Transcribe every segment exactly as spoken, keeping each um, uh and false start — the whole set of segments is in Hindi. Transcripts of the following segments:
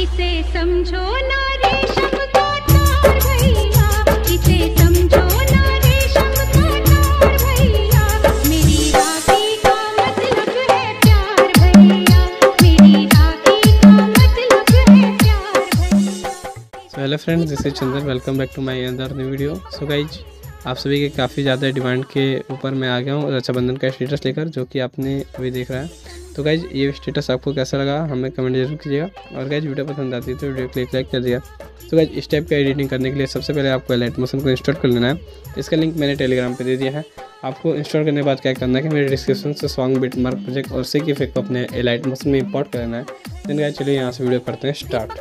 इसे समझो ना रेशम का तार भैया, इसे समझो ना रेशम का तार भैया, मेरी राखी का मतलब है प्यार भैया, मेरी राखी का मतलब है प्यार भैया। So hello friends, this is Chandan, welcome back to my another new video. So guys, आप सभी के काफ़ी ज़्यादा डिमांड के ऊपर मैं आ गया हूँ रक्षाबंधन का स्टेटस लेकर, जो कि आपने अभी देख रहा है। तो गाइज, ये स्टेटस आपको कैसा लगा हमें कमेंट जरूर कीजिएगा, और गाइज वीडियो पसंद आती है तो वीडियो क्लिक लाइक कर दिया। तो गाइज, इस टाइप का एडिटिंग करने के लिए सबसे पहले आपको लाइट मोशन को इंस्टॉल कर लेना है। इसका लिंक मैंने टेलीग्राम पर दे दिया है। आपको इंस्टॉल करने के बाद क्या करना है कि मेरे डिस्क्रिप्शन से सॉन्ग बिट मार्क प्रोजेक्ट और सेक इफेक्ट को अपने लाइट मोशन में इंपोर्ट कर लेना है। देन गाइज, चलिए यहाँ से वीडियो करते हैं स्टार्ट।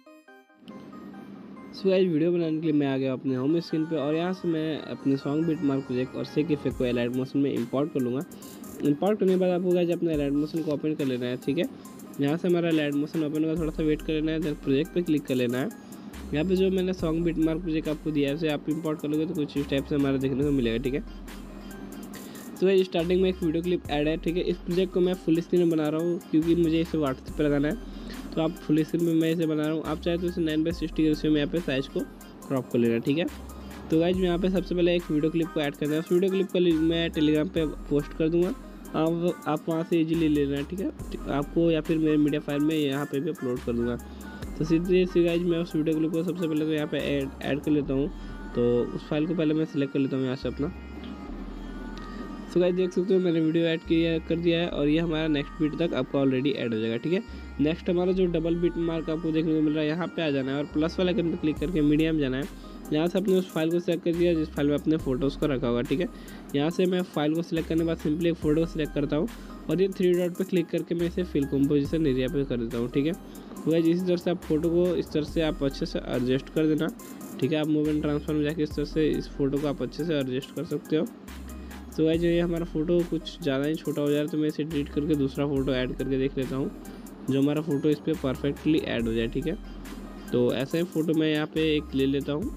सो गाइस, वीडियो बनाने के लिए मैं आ गया अपने होम स्क्रीन पे, और यहाँ से मैं अपने सॉन्ग बिट मार्क प्रोजेक्ट और सेक इफेक्ट को एलाइट मोशन में इंपोर्ट कर लूँगा। इंपोर्ट करने के बाद आपको गाइस अपने एलाइट मोशन को ओपन कर लेना है। ठीक है, यहाँ से हमारा एलाइट मोशन ओपन होगा, थोड़ा सा वेट कर लेना है, देन प्रोजेक्ट पे क्लिक कर लेना है। यहाँ पे जो मैंने सॉन्ग बिट मार्क प्रोजेक्ट आपको दिया है उसे आप इंपोर्ट करोगे तो कुछ इस टाइप से हमारा देखने को मिलेगा। ठीक है, तो गाइस स्टार्टिंग में एक वीडियो क्लिप ऐड है। ठीक है, इस प्रोजेक्ट को मैं फुल स्क्रीन में बना रहा हूँ क्योंकि मुझे इसे व्हाट्सएप पर लगाना है, तो आप फुल स्क्रीन में मैं इसे बना रहा हूँ। आप चाहे तो इसे नाइन बाई सिक्सटी के रेशियो में यहाँ पे साइज़ को क्रॉप कर लेना। ठीक है, तो गाइज यहाँ पे सबसे पहले एक वीडियो क्लिप को ऐड करना है। उस वीडियो क्लिप को मैं टेलीग्राम पे पोस्ट कर दूंगा, आप आप वहाँ से इजीली ले लेना। ठीक है, आपको या फिर मेरे मीडिया फाइल में यहाँ पे भी अपलोड कर दूंगा। तो सीधे सी गाइज मैं उस वीडियो क्लिप को सबसे पहले तो यहाँ पे ऐड ऐड कर लेता हूँ। तो उस फाइल को पहले मैं सिलेक्ट कर लेता हूँ यहाँ से अपना। सो गाइस, देख सकते हो मैंने वीडियो ऐड किया कर दिया है, और ये हमारा नेक्स्ट बीट तक आपका ऑलरेडी ऐड हो जाएगा। ठीक है, नेक्स्ट हमारा जो डबल बीट मार्क आपको देखने को मिल रहा है यहाँ पे आ जाना है, और प्लस वाले आइकन पे क्लिक करके मीडियम जाना है। यहाँ से अपने उस फाइल को सिलेक्ट कर दिया जिस फाइल में अपने फोटोज़ को रखा होगा। ठीक है, यहाँ से मैं फाइल को सिलेक्ट करने के बाद सिंपली एक फोटो को सिलेक्ट करता हूँ, और ये थ्री डॉट पे क्लिक करके मैं इसे फिल कंपोजिशन एरिया पे कर देता हूँ। ठीक है, तो गाइस इसी तरह से आप फोटो को इस तरह से आप अच्छे से एडजस्ट कर देना। ठीक है, आप मूव एंड ट्रांसफर में जाके इस तरह से इस फोटो को आप अच्छे से एडजस्ट कर सकते हो। तो गाइस, ये हमारा फ़ोटो कुछ ज़्यादा ही छोटा हो जा रहा है, तो मैं इसे डिलीट करके दूसरा फ़ोटो ऐड करके देख लेता हूँ जो हमारा फ़ोटो इस पर परफेक्टली ऐड हो जाए। ठीक है, तो ऐसा ही फ़ोटो मैं यहाँ पे एक ले लेता हूँ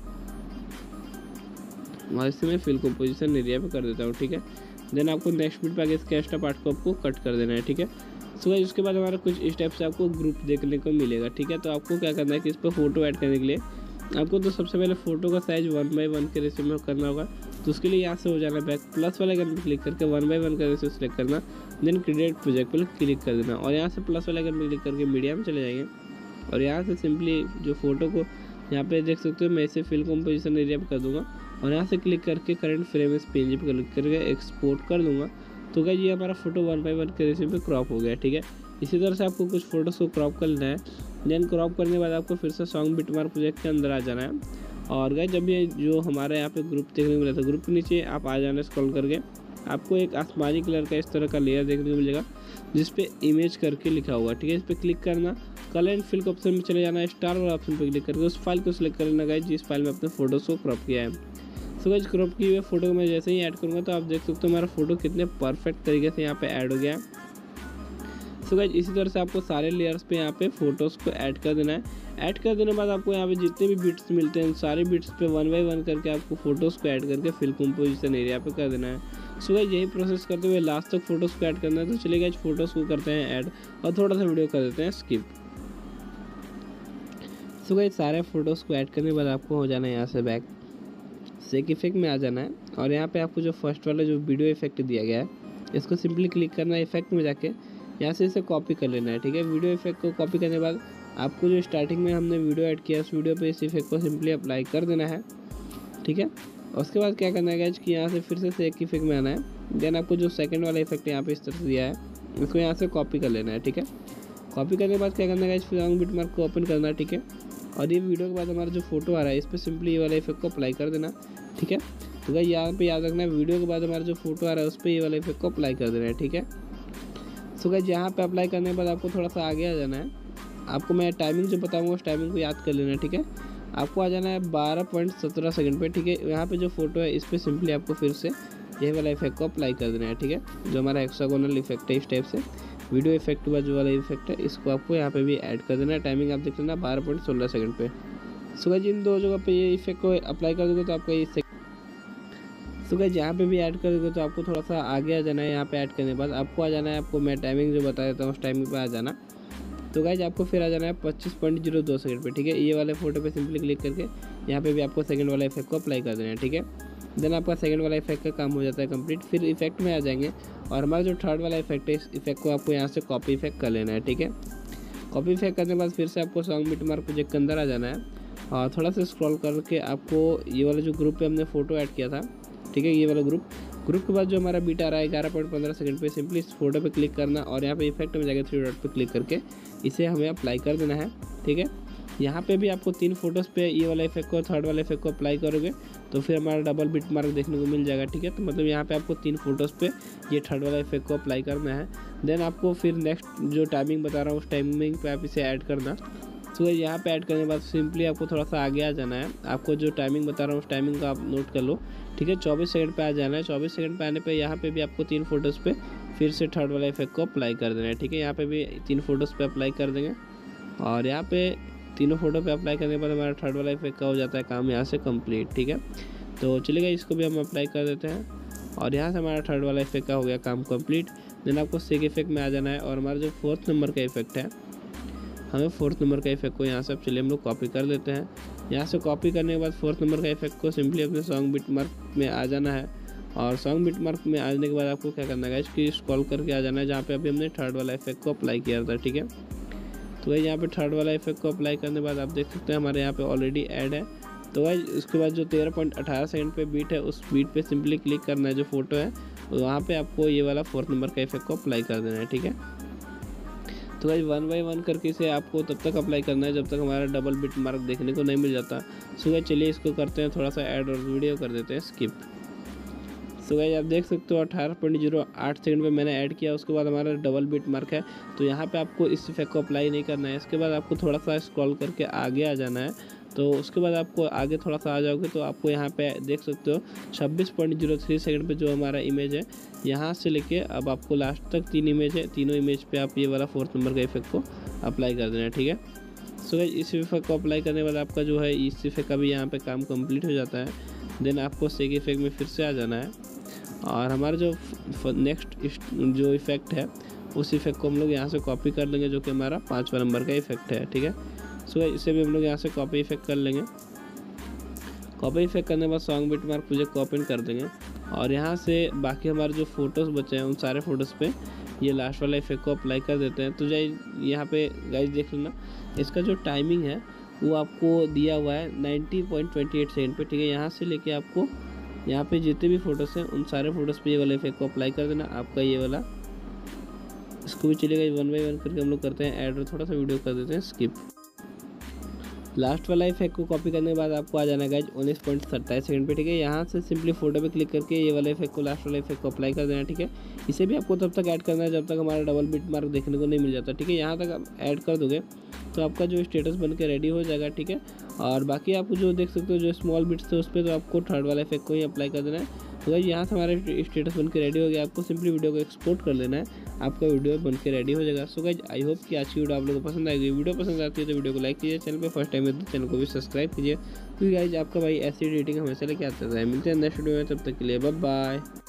और इसे मैं फिल कंपोजिशन एरिया पे कर देता हूँ। ठीक है, देन आपको नेक्स्ट बीट पे आगे इसके एक्स्ट्रा पार्ट को आपको कट कर देना है। ठीक है, सो गाइस उसके बाद हमारा कुछ इस टाइप से आपको ग्रुप देखने को मिलेगा। ठीक है, तो आपको क्या करना है कि इस पर फोटो ऐड करने के लिए आपको तो सबसे पहले फोटो का साइज वन बाई वन के रेशियो में करना होगा। तो उसके लिए यहाँ से हो जाना बैक प्लस वाले आइकन पर क्लिक करके वन बाई वन का रेशियो सेलेक्ट करना, देन क्रिएट प्रोजेक्ट पर क्लिक कर देना, और यहाँ से प्लस वाले आइकन पर क्लिक करके मीडियम चले जाएंगे, और यहाँ से सिंपली जो फोटो को यहाँ पे देख सकते हो मैं इसे फिल कंपोजिशन एरिया पे कर दूंगा, और यहाँ से क्लिक करके करंट फ्रेम इस पेज पे क्लिक करके एक्सपोर्ट कर दूंगा। तो गाइस ये हमारा फोटो वन बाई वन के रेशियो पे क्रॉप हो गया। ठीक है, इसी तरह से आपको कुछ फोटोज़ को क्रॉप कर लेना है। देन क्रॉप करने के बाद आपको फिर से सॉन्ग बिट मार्क प्रोजेक्ट के अंदर आ जाना है, और गाइस जब ये जो हमारे यहाँ पे ग्रुप देखने को मिला था, ग्रुप के नीचे आप आ जाना स्क्रॉल करके, आपको एक आसमानी कलर का इस तरह का लेयर देखने को मिलेगा जिसपे इमेज करके लिखा हुआ। ठीक है, इस पर क्लिक करना, कलर एंड फिल ऑप्शन में चले जाना है, स्टार वाला ऑप्शन पर क्लिक करके उस फाइल को सिलेक्ट कर लेना गाइस जिस फाइल में अपने फोटोज़ को क्रॉप किया है। सो गाइस क्रॉप किए हुए फोटो को मैं जैसे ही ऐड करूँगा तो आप देख सकते हो हमारा फोटो कितने परफेक्ट तरीके से यहाँ पे ऐड हो गया है। सो गाइस इसी तरह से आपको सारे लेयर्स पे यहाँ पे फोटोज़ को ऐड कर देना है। ऐड कर देने के बाद आपको यहाँ पे जितने भी बिट्स मिलते हैं सारे बिट्स पे वन बाई वन करके आपको फोटोज़ को ऐड करके फिल कंपोजिशन एरिया पे कर देना है। सो गाइस यही प्रोसेस करते हुए लास्ट तक फोटोज़ को ऐड करना है। तो चलिए गाइस फोटोज़ को करते हैं ऐड, और थोड़ा सा वीडियो कर देते हैं स्किप। सो गाइस सारे फोटोज़ को ऐड करने के बाद आपको हो जाना है यहाँ से बैक सेक इफेक्ट में आ जाना है, और यहाँ पे आपको जो फर्स्ट वाला जो वीडियो इफेक्ट दिया गया है इसको सिंपली क्लिक करना है, इफेक्ट में जाके यहाँ से इसे कॉपी कर लेना है। ठीक है, वीडियो इफेक्ट को कॉपी करने के बाद आपको जो स्टार्टिंग में हमने वीडियो ऐड किया उस वीडियो पे इस इफेक्ट को सिंपली अप्लाई कर देना है। ठीक है, उसके बाद क्या करना है गाइस कि यहाँ से फिर से सेक इफेक्ट में आना है, देन आपको जो सेकंड वाला इफेक्ट यहाँ पे इस तरह से दिया है इसको यहाँ से कॉपी कर लेना है। ठीक है, कॉपी करने के बाद क्या करना है गाइस सॉन्ग बिट मार्क को ओपन करना है। ठीक है, और ये वीडियो के बाद हमारा जो फोटो आ रहा है इस पर सिंपली ये वाला इफेक्ट को अप्लाई कर देना। ठीक है, तो गाइस यहाँ पे याद रखना है वीडियो के बाद हमारा जो फोटो आ रहा है उस पर ये वाला इफेक्ट को अप्लाई कर देना है। ठीक है, सो गाइस यहाँ पे अप्लाई करने के बाद आपको थोड़ा सा आगे आ जाना है। आपको मैं टाइमिंग जो बताऊँगा उस टाइमिंग को याद कर लेना है। ठीक है, आपको आ जाना है बारह पॉइंट सत्रह सेकंड पे। ठीक है, यहाँ पे जो फोटो है इस पर सिंपली आपको फिर से ये वाला इफेक्ट को अप्लाई कर देना है। ठीक है, जो हमारा हेक्सागोनल इफेक्ट है इस टाइप से वीडियो इफेक्ट हुआ जो वाला इफेक्ट है इसको आपको यहाँ पे भी ऐड कर देना है। टाइमिंग आप देख लेना बारह पॉइंट सोलह सेकंड पे। सो गाइस इन दो जगह पे ये इफेक्ट को अप्लाई कर दोगे तो आपका ये सो गाइस यहाँ पे भी ऐड कर दोगे तो आपको थोड़ा सा आगे आ जाना है। यहाँ पे ऐड करने के बाद आपको आ जाना है, आपको मैं टाइमिंग जो बता देता हूँ उस टाइमिंग पे आ जाना। तो गाइज आपको फिर आ जाना है पच्चीस पॉइंट जीरो दो सेकंड पे, ठीक है। ये वाले फोटो पे सिंपली क्लिक करके यहाँ पे भी आपको सेकंड वाला इफेक्ट को अप्लाई कर देना है, ठीक है। देन आपका सेकंड वाला इफेक्ट का काम हो जाता है कंप्लीट। फिर इफेक्ट में आ जाएंगे और हमारा जो थर्ड वाला इफेक्ट है, इस इफेक्ट को आपको यहाँ से कॉपी इफेक्ट कर लेना है, ठीक है। कॉपी इफेक्ट करने के बाद फिर से आपको सॉन्ग बिट मार्क प्रोजेक्ट के अंदर आ जाना है और थोड़ा सा स्क्रॉल करके आपको ये वाला जो ग्रुप पे हमने फोटो ऐड किया था, ठीक है, ये वाला ग्रुप ग्रुप के बाद जो हमारा बीट आ रहा है ग्यारह पॉइंट पंद्रह सेकंड पे, सिंपली इस फोटो पे क्लिक करना और यहाँ पे इफेक्ट में जाकर थ्री डॉट पे क्लिक करके इसे हमें अप्लाई कर देना है, ठीक है। यहाँ पे भी आपको तीन फोटोज़ पे ये वाला इफेक्ट को थर्ड वाला इफेक्ट को अप्लाई करोगे तो फिर हमारा डबल बिट मार्क देखने को मिल जाएगा, ठीक है। तो मतलब यहाँ पे आपको तीन फोटोज़ पे ये थर्ड वाला इफेक्ट को अप्लाई करना है। देन आपको फिर नेक्स्ट जो टाइमिंग बता रहा हूँ उस टाइमिंग पे आप इसे ऐड करना। तो यहाँ पे ऐड करने के बाद सिंपली आपको थोड़ा सा आगे आ जाना है। आपको जो टाइमिंग बता रहा हूँ उस टाइमिंग का आप नोट कर लो, ठीक है। चौबीस सेकंड पे आ जाना है। चौबीस सेकंड पे आने पे यहाँ पे भी आपको तीन फोटोज़ पे फिर से थर्ड वाला इफेक्ट को अप्लाई कर देना है, ठीक है। यहाँ पे भी तीन फोटोज़ पे अप्लाई कर देंगे और यहाँ पे तीनों फोटो पे अप्लाई करने के बाद हमारा थर्ड वाला इफेक्ट का हो जाता है काम यहाँ से कंप्लीट, ठीक है। तो चलिएगा इसको भी हम अप्लाई कर देते हैं और यहाँ से हमारा थर्ड वाला इफेक्ट का हो गया काम कंप्लीट। देन आपको सेक इफेक्ट में आ जाना है और हमारा जो फोर्थ नंबर का इफेक्ट है, हमें फोर्थ नंबर का इफेक्ट को यहाँ से अब चलिए हम लोग कॉपी कर लेते हैं। यहाँ से कॉपी करने के बाद फोर्थ नंबर का इफेक्ट को सिंपली अपने सॉन्ग बिट मार्क में आ जाना है और सॉन्ग बिट मार्क में आने के बाद आपको क्या करना है इसकी स्क्रॉल करके आ जाना है जहाँ पे अभी हमने थर्ड वाला इफेक्ट को अप्लाई किया था, ठीक है। तो भाई यहाँ पे थर्ड वाला इफेक्ट को अप्लाई करने के बाद आप देख सकते हैं हमारे यहाँ पे ऑलरेडी ऐड है। तो भाई उसके बाद जो तेरह पॉइंट अठारह सेकंड पे बीट है उस बीट पे सिंपली क्लिक करना है, जो फोटो है वहाँ पे आपको ये वाला फोर्थ नंबर का इफेक्ट को अप्लाई कर देना है, ठीक है। तो भाई वन बाई वन करके इसे आपको तब तक अप्लाई करना है जब तक हमारा डबल बिट मार्क देखने को नहीं मिल जाता। सो भाई चलिए इसको करते हैं थोड़ा सा ऐड और वीडियो कर देते हैं स्किप। सो गाइस आप देख सकते हो अठारह पॉइंट जीरो आठ सेकंड पे मैंने ऐड किया, उसके बाद हमारा डबल बिट मार्क है। तो यहाँ पे आपको इस इफेक्ट को अप्लाई नहीं करना है। इसके बाद आपको थोड़ा सा स्क्रॉल करके आगे आ जाना है। तो उसके बाद आपको आगे थोड़ा सा आ जाओगे तो आपको यहाँ पे देख सकते हो छब्बीस पॉइंट जीरो थ्री सेकंड पे जो हमारा इमेज है, यहाँ से लेके अब आपको लास्ट तक तीन इमेज है, तीनों इमेज पे आप ये वाला फोर्थ नंबर का इफेक्ट को अप्लाई कर देना है, ठीक है। सो गाइस इस इफेक्ट को अप्लाई करने के बाद आपका जो है इस इफेक्ट का भी यहाँ पे काम कंप्लीट हो जाता है। देन आपको सेक इफेक्ट में फिर से आ जाना है और हमारा जो नेक्स्ट जो इफेक्ट है उस इफेक्ट को हम लोग यहाँ से कॉपी कर लेंगे, जो कि हमारा पाँचवा नंबर का इफेक्ट है, ठीक है। सो so, इसे भी हम लोग यहाँ से कॉपी इफेक्ट कर लेंगे। कॉपी इफेक्ट करने के बाद सॉन्ग बिट मार्क प्रोजेक्ट को ओपन कर देंगे और यहाँ से बाकी हमारे जो फोटोज़ बचे हैं उन सारे फोटोज़ पे ये लास्ट वाला इफेक्ट को अप्लाई कर देते हैं। तो जाइए यहाँ पे गाइस देख लेना, इसका जो टाइमिंग है वो आपको दिया हुआ है ninety point twenty eight second पे, ठीक है। यहाँ से लेके आपको यहाँ पे जितने भी फोटोज़ हैं उन सारे फोटोज़ पे ये वाला इफेक्ट को अप्लाई कर देना आपका ये वाला। इसको भी चलेगा वन बाई वन करके हम लोग करते हैं ऐड और थोड़ा सा वीडियो कर देते हैं स्किप। लास्ट वाला इफेक्ट को कॉपी करने के बाद आपको आ जाना है गाइज उन्नीस पॉइंट सत्ताईस सेकंड पे, ठीक है। यहाँ से सिंपली फोटो पे क्लिक करके ये वाला इफेक्ट को लास्ट वाला इफेक्ट को अप्लाई कर देना, ठीक है। इसे भी आपको तब तक ऐड करना है जब तक हमारा डबल बिट मार्क देखने को नहीं मिल जाता, ठीक है। यहाँ तक आप ऐड कर दोगे तो आपका जो स्टेटस बन के रेडी हो जाएगा, ठीक है। और बाकी आप जो देख सकते हो जो स्मॉल बिट्स थे उस पर तो आपको थर्ड वाला इफेक्ट को ही अप्लाई कर देना है। तो गाइस यहाँ से हमारा स्टेटस बन के रेडी हो गया। आपको सिंपली वीडियो को एक्सपोर्ट कर लेना है, आपका वीडियो बन के रेडी हो जाएगा। सो गाइस आई होप कि आज की वीडियो आप लोगों को पसंद आएगी। वीडियो पसंद आती है तो वीडियो को लाइक कीजिए, चैनल पे फर्स्ट टाइम है तो चैनल को भी सब्सक्राइब कीजिए, क्योंकि गाइस आपका भाई ऐसी एडिटिंग हमेशा लेके आता है। मिलते हैं नेक्स्ट वीडियो में, तब तक के लिए बाय बाय।